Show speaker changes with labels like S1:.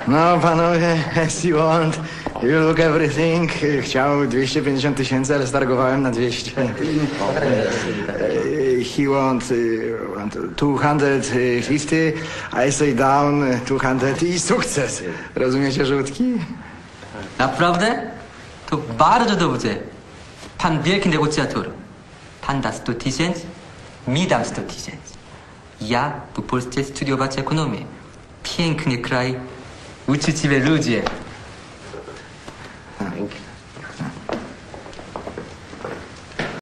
S1: No, panowie, as you want, you look everything. Chciał 250 000, ale stargowałem na 200. He want 250, I say down 200 i sukces. Rozumiecie, żółtki?
S2: Naprawdę? To bardzo dobrze. Pan wielki negocjator. Pan da 100 000, mi dam 100 000. Ja w Polsce studiować ekonomię. Piękny kraj, uczciwe ludzie.